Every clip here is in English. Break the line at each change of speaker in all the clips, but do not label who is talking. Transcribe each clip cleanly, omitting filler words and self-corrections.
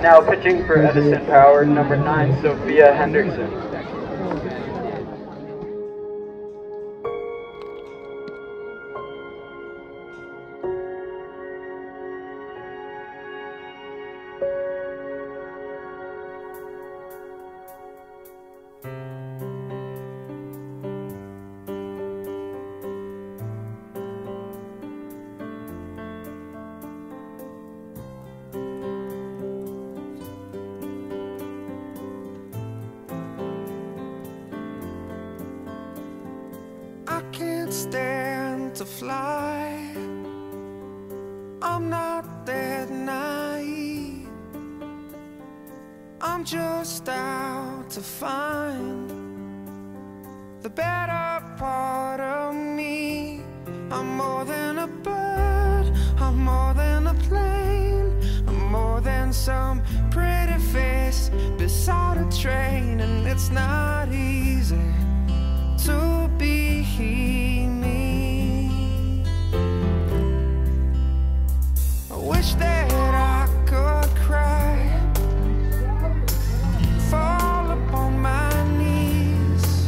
Now pitching for Edison Power, number 9, Sophia Henderson.
I can't stand to fly. I'm not that naive. I'm just out to find the better part of me. I'm more than a bird, I'm more than a plane, I'm more than some pretty face beside a train. And it's not easy to be me. I wish that I could cry, fall upon my knees,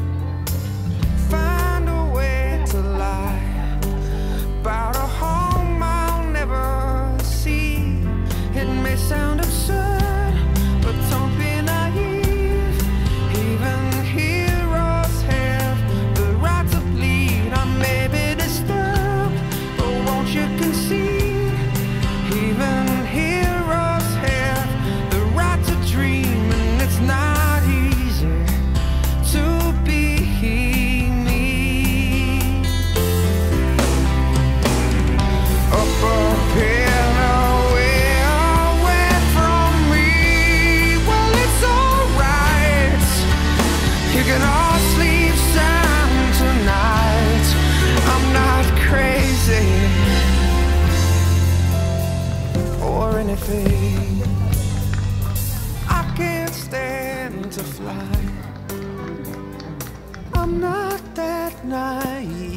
find a way to lie about a home I'll never see. It may sound absurd, but don't be naive. Even heroes have the right to bleed. I may be disturbed, but won't you concede? Even heroes have the right to dream, and it's not easy to be me. Up a hill away, away from me. Well, it's alright, you can all sleep sound tonight. I'm not crazy or anything. I can't stand to fly. I'm not that naive.